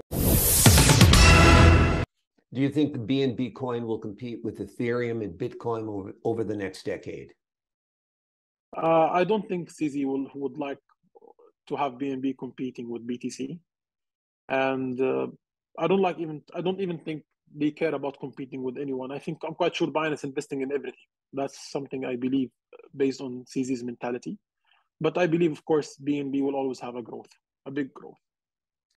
Do you think the BNB coin will compete with Ethereum and Bitcoin over the next decade? I don't think CZ would like to have BNB competing with BTC, and I don't even think they care about competing with anyone. I'm quite sure Binance is investing in everything. That's something I believe based on CZ's mentality. But I believe, of course, BNB will always have a big growth.